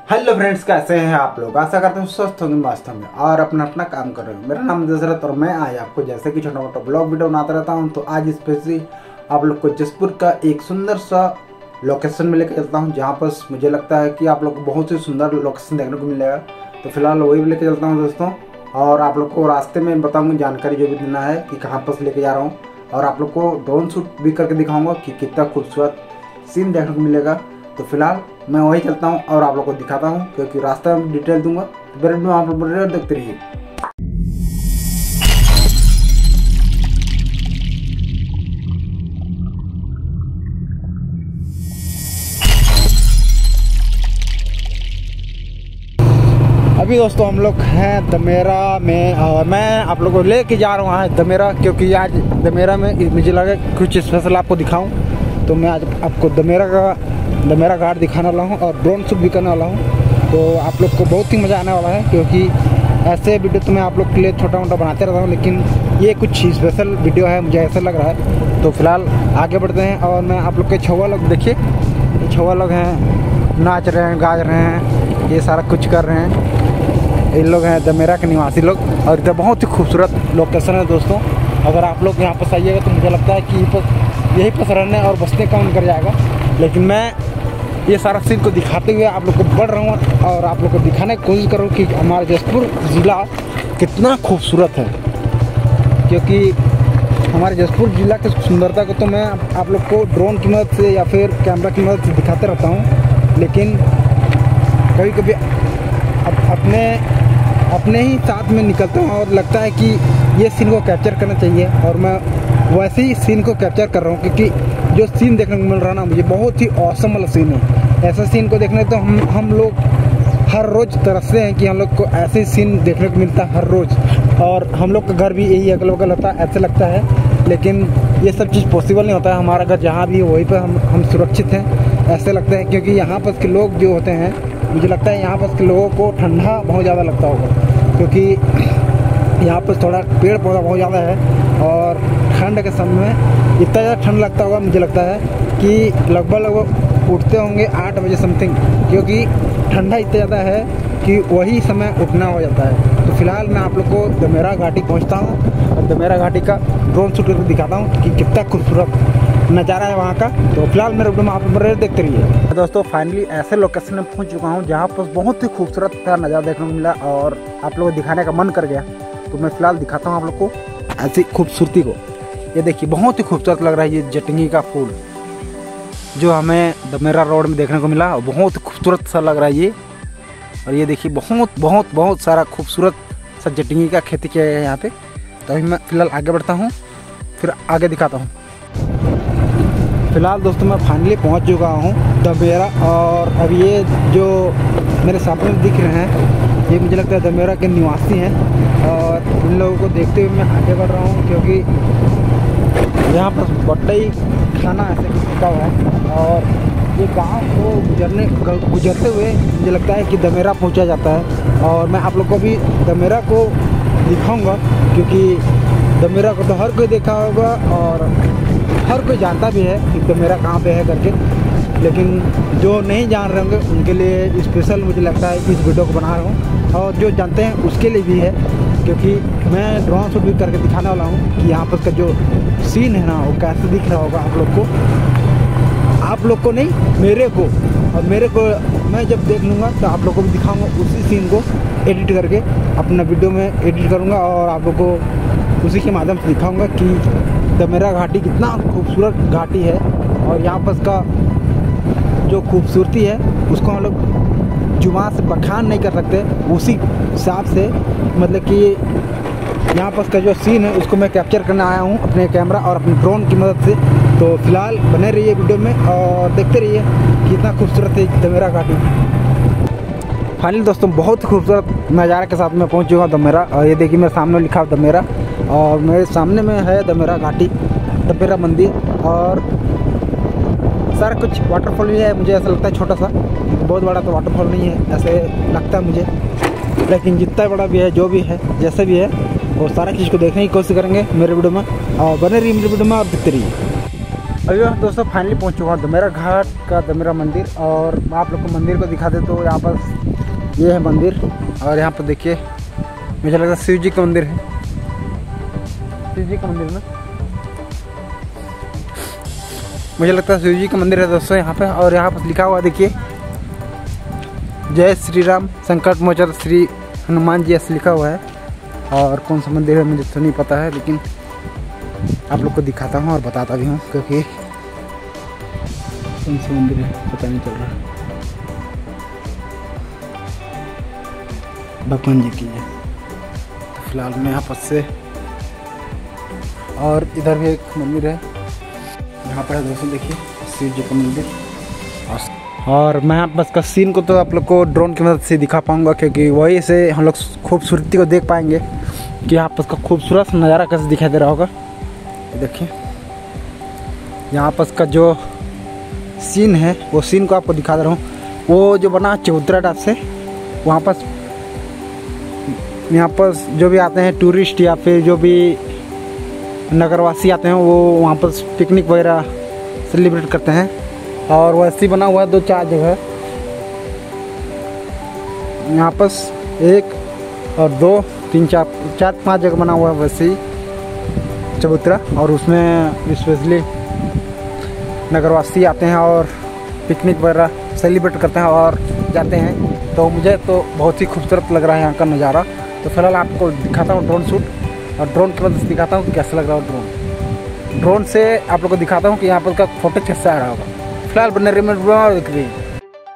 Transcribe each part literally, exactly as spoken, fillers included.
Hello friends, कैसे हैं आप लोग। आशा करते हैं स्वस्थ होंगे, मस्त होंगे और अपना अपना काम कर रहे हो। मेरा नाम दशरथ और मैं आज आपको जैसे कि छोटा मोटा ब्लॉग वीडियो बनाता रहता हूं, तो आज स्पेशली आप लोग को जसपुर का एक सुंदर सा लोकेशन में लेकर चलता हूं, जहां पर मुझे लगता है कि आप लोग को बहुत ही सुंदर लोकेशन देखने को मिलेगा। तो फिलहाल वही लेके चलता हूँ दोस्तों, और आप लोग को रास्ते में बताऊँगा जानकारी जो भी देना है कि कहाँ पर लेके जा रहा हूँ, और आप लोग को ड्रोन शूट भी करके दिखाऊँगा कि कितना खूबसूरत सीन देखने को मिलेगा। तो फिलहाल मैं वही चलता हूँ और आप लोगों को दिखाता हूँ, क्योंकि रास्ता में डिटेल दूंगा। तो मेरे में आप लोग देखते रहिए। अभी दोस्तों हम लोग हैं दमेरा में, और मैं आप लोगों को लेके जा रहा हूँ दमेरा, क्योंकि आज दमेरा में मुझे लगा कुछ स्पेशल आपको दिखाऊं। तो मैं आज आपको दमेरा का दमेरा घाट दिखाने वाला हूँ और ड्रोन शूट भी करने वाला हूँ। तो आप लोग को बहुत ही मज़ा आने वाला है, क्योंकि ऐसे वीडियो तो मैं आप लोग के लिए छोटा मोटा बनाते रहता हूँ, लेकिन ये कुछ स्पेशल वीडियो है, मुझे ऐसा लग रहा है। तो फिलहाल आगे बढ़ते हैं, और मैं आप लोग के छुआ लोग देखिए, ये छुआ लोग हैं, नाच रहे हैं, गा रहे हैं, ये सारा कुछ कर रहे हैं। इन लोग हैं दमेरा के निवासी लोग, और इधर बहुत ही खूबसूरत लोकेशन है दोस्तों। अगर आप लोग यहाँ पर आइएगा तो मुझे लगता है कि यहीं पर रहने और बसने का मन कर जाएगा। लेकिन मैं ये सारा सीन को दिखाते हुए आप लोग को बढ़ रहा हूँ, और आप लोग को दिखाने की कोशिश करूँ कि हमारा जसपुर ज़िला कितना खूबसूरत है। क्योंकि हमारे जसपुर ज़िला की सुंदरता को तो मैं आप लोग को ड्रोन की मदद से या फिर कैमरा की मदद से दिखाते रहता हूँ, लेकिन कभी कभी अपने अपने ही साथ में निकलता हूँ और लगता है कि ये सीन को कैप्चर करना चाहिए, और मैं वैसे ही सीन को कैप्चर कर रहा हूँ। क्योंकि जो सीन देखने को मिल रहा है ना, मुझे बहुत ही औसम वाला सीन है। ऐसा सीन को देखने तो हम हम लोग हर रोज़ तरसते हैं कि हम लोग को ऐसे सीन देखने को मिलता है हर रोज़, और हम लोग का घर भी यही अगल बगल होता है, ऐसे लगता है। लेकिन ये सब चीज़ पॉसिबल नहीं होता है। हमारा घर जहाँ भी है वहीं पर हम हम सुरक्षित हैं, ऐसे लगता है। क्योंकि यहाँ पर के लोग जो होते हैं, मुझे लगता है यहाँ पर के लोगों को ठंडा बहुत ज़्यादा लगता होगा, क्योंकि यहाँ पर थोड़ा पेड़ पौधा बहुत ज़्यादा है, और ठंड के समय में इतना ज़्यादा ठंड लगता होगा, मुझे लगता है कि लगभग लगभग उठते होंगे आठ बजे समथिंग, क्योंकि ठंडा इतना ज़्यादा है कि वही समय उठना हो जाता है। तो फिलहाल मैं आप लोग को दमेरा घाटी पहुँचता हूँ, और दमेरा घाटी का ड्रोन शूट करके दिखाता हूँ कि कितना खूबसूरत नज़ारा है वहाँ का। तो फिलहाल मेरे वीडियो में आप लोग देखते रहिए। दोस्तों फाइनली ऐसे लोकेशन में पहुँच चुका हूँ जहाँ पर बहुत ही खूबसूरत का नज़ारा देखने को मिला, और आप लोगों को दिखाने का मन कर गया। तो मैं फिलहाल दिखाता हूँ आप लोग को ऐसी खूबसूरती को। ये देखिए, बहुत ही खूबसूरत लग रहा है ये जटंगी का फूल जो हमें दमेरा रोड में देखने को मिला, बहुत खूबसूरत सा लग रहा है ये। और ये देखिए, बहुत बहुत बहुत सारा खूबसूरत सा जटंगी का खेती किया है यहाँ पे। तो अभी मैं फिलहाल आगे बढ़ता हूँ, फिर आगे दिखाता हूँ। फिलहाल दोस्तों मैं फाइनली पहुँच चुका हूँ दमेरा, और अब ये जो मेरे सामने दिख रहे हैं, ये मुझे लगता है दमेरा के निवासी हैं, और इन लोगों को देखते हुए मैं आगे बढ़ रहा हूँ, क्योंकि यहाँ पर बड़ा ही खाना ऐसे लिखा हुआ है। और ये गांव को गुजरने गुजरते हुए मुझे लगता है कि दमेरा पहुँचा जाता है, और मैं आप लोग को भी दमेरा को दिखाऊंगा, क्योंकि दमेरा को तो हर कोई देखा होगा और हर कोई जानता भी है कि दमेरा कहाँ पे है करके। लेकिन जो नहीं जान रहे होंगे उनके लिए स्पेशल मुझे लगता है कि इस वीडियो को बना रहा हूँ, और जो जानते हैं उसके लिए भी है, क्योंकि मैं ड्रोन शूट भी करके दिखाने वाला हूँ कि यहाँ पर का जो सीन है ना, वो कैसे दिख रहा होगा आप लोग को। आप लोग को नहीं, मेरे को, और मेरे को मैं जब देख लूँगा तो आप लोग को भी दिखाऊँगा उसी सीन को एडिट करके अपना वीडियो में एडिट करूँगा, और आप लोग को उसी के माध्यम से दिखाऊँगा कि दमेरा घाटी कितना खूबसूरत घाटी है। और यहाँ पर का जो खूबसूरती है उसको हम लोग जुबान से बखान नहीं कर सकते, उसी हिसाब से मतलब कि यहाँ पर का जो सीन है उसको मैं कैप्चर करने आया हूँ अपने कैमरा और अपने ड्रोन की मदद से। तो फिलहाल बने रहिए वीडियो में और देखते रहिए कितना खूबसूरत है दमेरा घाटी। फाइनली दोस्तों बहुत खूबसूरत नज़ारे के साथ मैं पहुँच चुका हूँ दमेरा, और ये देखिए मेरे सामने लिखा है दमेरा, और मेरे सामने में है दमेरा घाटी, दमेरा मंदिर, और सारा कुछ वाटरफॉल भी है। मुझे ऐसा लगता है छोटा सा, बहुत बड़ा तो वाटरफॉल नहीं है ऐसे लगता है मुझे, लेकिन जितना बड़ा भी है, जो भी है, जैसे भी है, वो सारा चीज़ को देखने की कोशिश करेंगे मेरे वीडियो में, और बने रहिए मेरे वीडियो में और देखते रहिए। अभी मैं दोस्तों फाइनली पहुंच चुका हूँ दमेरा घाट का दमेरा मंदिर। और आप लोग को मंदिर को दिखा दे तो यहाँ पर ये है मंदिर। और यहाँ पर देखिए मुझे लगता है शिव जी का मंदिर है, शिव जी का मंदिर ना, मुझे लगता है शिव जी का मंदिर है दोस्तों यहाँ पे। और यहाँ पर लिखा हुआ देखिए जय श्री राम संकट मोचन श्री हनुमान जी ऐसे लिखा हुआ है। और कौन सा मंदिर है मुझे तो नहीं पता है, लेकिन आप लोग को दिखाता हूँ और बताता भी हूँ क्योंकि कौन सा मंदिर है पता नहीं चल रहा। भगवान जी की है तो फिलहाल मैं यहाँ पर से, और इधर भी एक मंदिर है यहाँ पर दोस्तों देखिए शिव जी का मंदिर। और मैं यहाँ बस का सीन को तो आप लोग को ड्रोन की मदद से दिखा पाऊँगा क्योंकि वही से हम लोग खूबसूरती को देख पाएंगे कि यहाँ पर का खूबसूरत नज़ारा कैसे दिखाई दे रहा होगा। देखिए यहाँ पर का जो सीन है वो सीन को आपको दिखा दे रहा हूँ। वो जो बना चबूतरा टाइप से, वहाँ पर यहाँ पर जो भी आते हैं टूरिस्ट या फिर जो भी नगरवासी आते हैं वो वहाँ पर पिकनिक वगैरह सेलिब्रेट करते हैं। और वैसे ही बना हुआ है दो चार जगह, यहाँ पर एक और दो तीन चार चार पांच जगह बना हुआ है वैसे ही चबूतरा। और उसमें स्पेशली नगरवासी आते हैं और पिकनिक वगैरह सेलिब्रेट करते हैं और जाते हैं। तो मुझे तो बहुत ही खूबसूरत लग रहा है यहाँ का नज़ारा। तो फिलहाल आपको दिखाता हूँ ड्रोन शूट, और ड्रोन की वजह से दिखाता हूँ कि कैसा लग रहा है ड्रोन ड्रोन से आप लोग को दिखाता हूँ कि यहाँ पर का फोटो कैसा आ रहा होगा। फिलहाल बने रही में दिख रही है।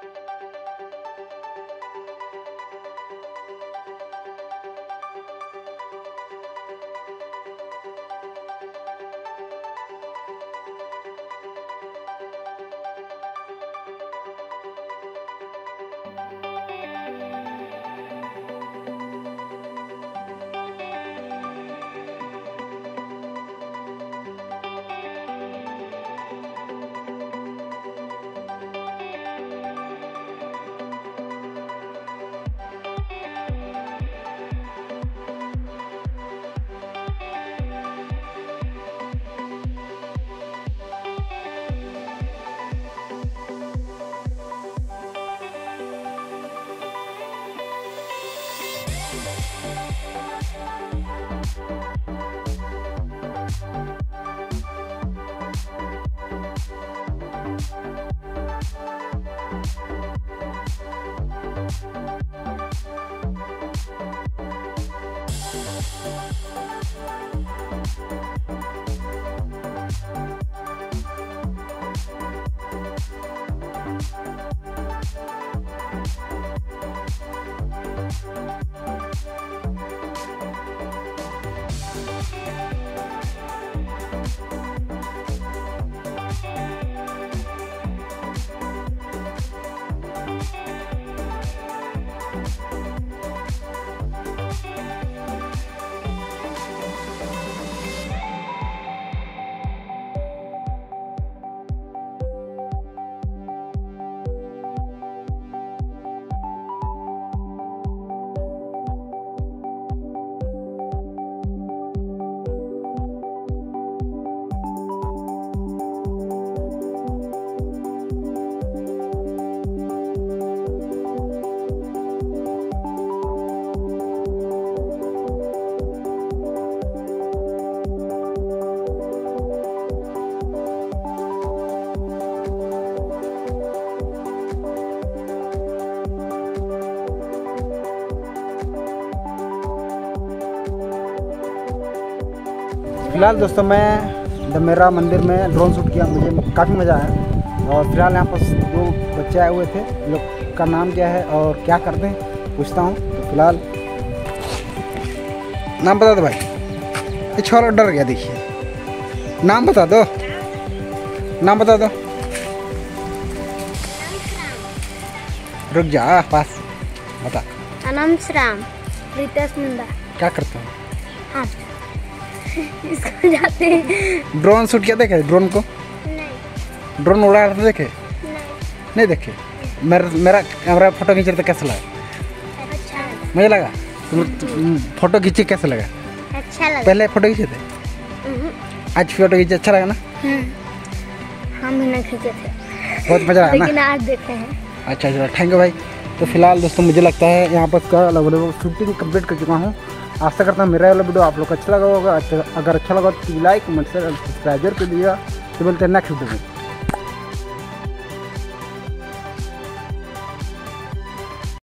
फिलहाल दोस्तों मैं दमेरा मंदिर में ड्रोन शूट किया, मुझे काफ़ी मज़ा आया। और फिलहाल यहाँ पर दो बच्चे आए हुए थे, लोग का नाम क्या है और क्या करते हैं पूछता हूँ। तो फिलहाल नाम बता दो भाई, ये छोरा डर गया, देखिए नाम बता दो, नाम बता दो। रुक जा पास बता। अनंत राम रितेश मुंडा। क्या करता हूँ? हाँ इसको जाते हैं। ड्रोन शूट किया देखे? ड्रोन को नहीं। ड्रोन उड़ा रहा था देखे? नहीं, नहीं देखे। मेरा मेरा कैमरा फोटो खींच रहे थे, कैसा लगा? अच्छा मुझे लगा फोटो खींचे कैसा लगा? अच्छा लगा। पहले फोटो खींचे थे, आज फोटो खींचे अच्छा लगा ना? हम ही नहीं खींचे थे, बहुत मजा आया लेकिन ना। आज देखे हैं। अच्छा चलो थैंक यू भाई। तो फिलहाल दोस्तों मुझे लगता है यहाँ पर इसका लगभग शूटिंग कंप्लीट कर चुका हूँ। आशा करता हूँ मेरा वाला वीडियो आप लोग को अच्छा लगा होगा। अच्छा अगर अच्छा लगा तो लाइक कमेंट सब्सक्राइब कर दीजिएगा। तो बोलते हैं नेक्स्ट वीडियो में।